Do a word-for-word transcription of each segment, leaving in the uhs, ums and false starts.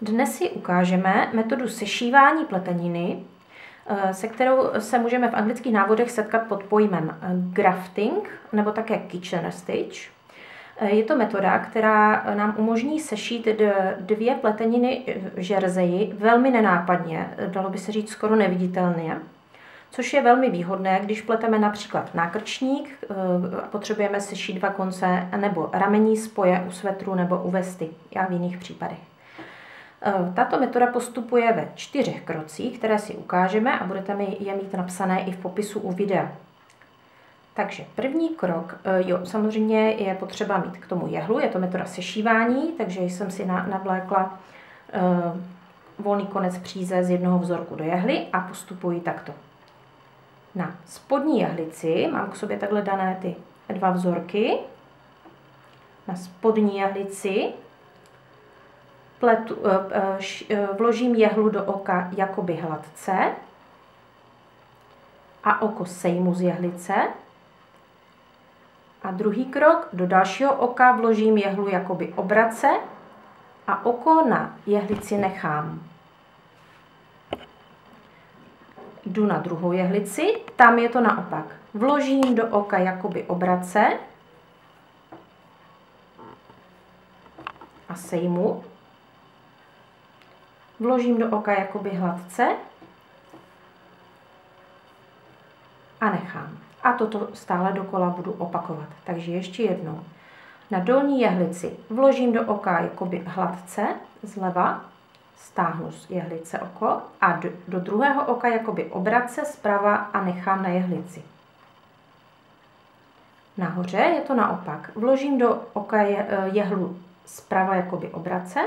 Dnes si ukážeme metodu sešívání pleteniny, se kterou se můžeme v anglických návodech setkat pod pojmem grafting nebo také kitchen stitch. Je to metoda, která nám umožní sešít dvě pleteniny v žerzeji velmi nenápadně, dalo by se říct skoro neviditelně, což je velmi výhodné, když pleteme například nákrčník a potřebujeme sešít dva konce, nebo ramení spoje u svetru nebo u vesty, a v jiných případech. Tato metoda postupuje ve čtyřech krocích, které si ukážeme a budete je mít napsané i v popisu u videa. Takže první krok, jo, samozřejmě je potřeba mít k tomu jehlu, je to metoda sešívání, takže jsem si navlékla uh, volný konec příze z jednoho vzorku do jehly a postupuji takto. Na spodní jehlici mám k sobě takhle dané ty dva vzorky. Na spodní jehlici pletu, uh, uh, vložím jehlu do oka jakoby hladce a oko sejmu z jehlice. A druhý krok, do dalšího oka vložím jehlu jakoby obrace a oko na jehlici nechám. Jdu na druhou jehlici, tam je to naopak. Vložím do oka jakoby obrace a sejmu. Vložím do oka jakoby hladce a nechám. A toto stále dokola budu opakovat. Takže ještě jednou. Na dolní jehlici vložím do oka jakoby hladce zleva, stáhnu z jehlice oko a do, do druhého oka jakoby obrace zprava a nechám na jehlici. Nahoře je to naopak. Vložím do oka je, jehlu zprava jakoby obrace.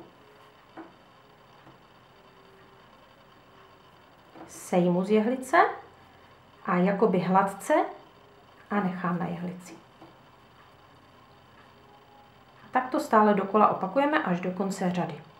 Sejmu z jehlice a jakoby hladce a nechám na jehlici. Tak to stále dokola opakujeme až do konce řady.